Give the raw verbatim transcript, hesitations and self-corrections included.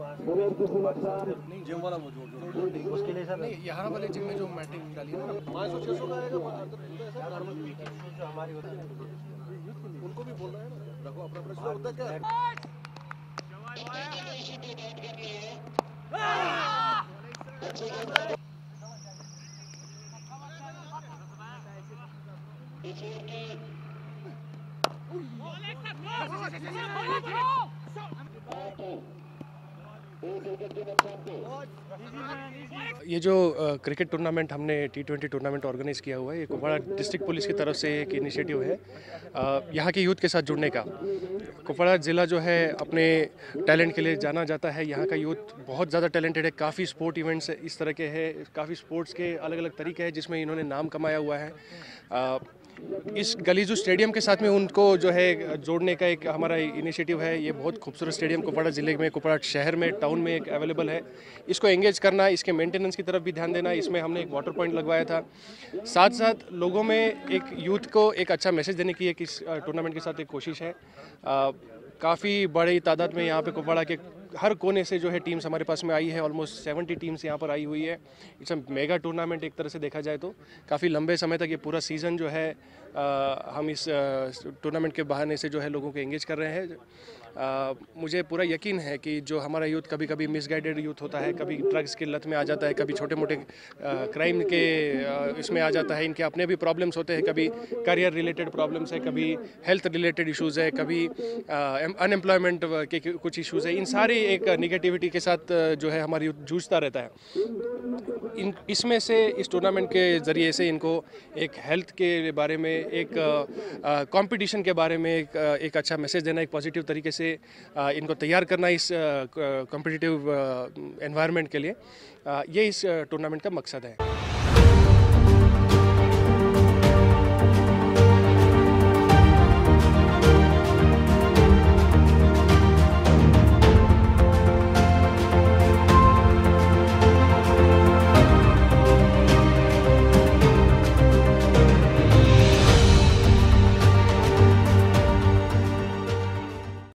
Gym वाला वो जो उसके लिए सर नहीं, यहाँ वाले जिम में जो मैटिंग डाली है ना पाँच सौ छः सौ का आएगा जो हमारी होती है उनको भी बोलना है ना, रखो अपना अपना होता क्या ये जो क्रिकेट टूर्नामेंट हमने टी ट्वेंटी टूर्नामेंट ऑर्गेनाइज़ किया हुआ है, ये कुपवाड़ा डिस्ट्रिक्ट पुलिस की तरफ से एक इनिशिएटिव है यहाँ के यूथ के साथ जुड़ने का। कुपवाड़ा ज़िला जो है अपने टैलेंट के लिए जाना जाता है। यहाँ का यूथ बहुत ज़्यादा टैलेंटेड है। काफ़ी स्पोर्ट इवेंट्स इस तरह के हैं, काफ़ी स्पोर्ट्स के अलग अलग तरीके हैं जिसमें इन्होंने नाम कमाया हुआ है। आ, इस गलीजू स्टेडियम के साथ में उनको जो है जोड़ने का एक हमारा इनिशिएटिव है। ये बहुत खूबसूरत स्टेडियम कुपवाड़ा ज़िले में, कुपवाड़ा शहर में, टाउन में एक अवेलेबल है। इसको एंगेज करना, इसके मेंटेनेंस की तरफ भी ध्यान देना। इसमें हमने एक वाटर पॉइंट लगवाया था। साथ साथ लोगों में एक यूथ को एक अच्छा मैसेज देने की एक इस टूर्नामेंट के साथ एक कोशिश है। काफ़ी बड़ी तादाद में यहाँ पे कुपवाड़ा के हर कोने से जो है टीम्स हमारे पास में आई है। ऑलमोस्ट सेवेंटी टीम्स यहाँ पर आई हुई है। इट्स अ मेगा टूर्नामेंट एक तरह से देखा जाए तो। काफ़ी लंबे समय तक ये पूरा सीज़न जो है आ, हम इस टूर्नामेंट के बहाने से जो है लोगों को एंगेज कर रहे हैं। आ, मुझे पूरा यकीन है कि जो हमारा यूथ कभी कभी मिसगाइडेड यूथ होता है, कभी ड्रग्स की लत में आ जाता है, कभी छोटे मोटे क्राइम के आ, इसमें आ जाता है। इनके अपने भी प्रॉब्लम्स होते हैं, कभी करियर रिलेटेड प्रॉब्लम्स है, कभी हेल्थ रिलेटेड इश्यूज़ है, कभी अनएम्प्लॉयमेंट के कुछ इश्यूज़ है। इन सारी एक निगेटिविटी के साथ जो है हमारा यूथ जूझता रहता है। इन इसमें से इस टूर्नामेंट के ज़रिए से इनको एक हेल्थ के बारे में, एक कंपटीशन के बारे में एक, एक अच्छा मैसेज देना, एक पॉजिटिव तरीके से आ, इनको तैयार करना इस कॉम्पिटिटिव एनवायरनमेंट के लिए। आ, ये इस टूर्नामेंट का मकसद है।